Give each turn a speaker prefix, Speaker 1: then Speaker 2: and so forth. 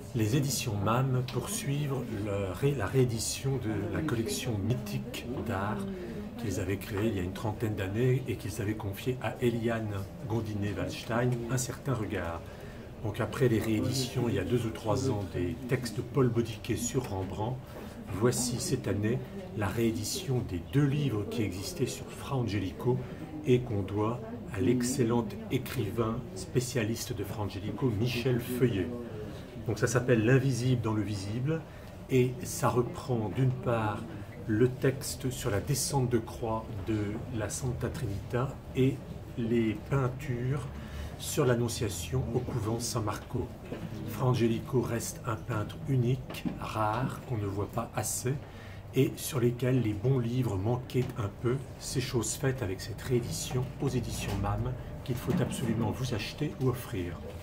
Speaker 1: Les éditions MAM poursuivent la réédition de la collection mythique d'art qu'ils avaient créée il y a une trentaine d'années et qu'ils avaient confiée à Eliane Gondinet-Waldstein, Un certain regard. Donc après les rééditions il y a 2 ou 3 ans des textes de Paul Baudiquet sur Rembrandt, voici cette année la réédition des 2 livres qui existaient sur Fra Angelico et qu'on doit à l'excellent écrivain spécialiste de Fra Angelico, Michel Feuillet. Donc ça s'appelle L'invisible dans le visible et ça reprend d'une part le texte sur la descente de croix de la Santa Trinita et les peintures sur l'Annonciation au couvent San Marco. Fra Angelico reste un peintre unique, rare, qu'on ne voit pas assez et sur lesquels les bons livres manquaient un peu. C'est chose faite avec cette réédition aux éditions MAM qu'il faut absolument vous acheter ou offrir.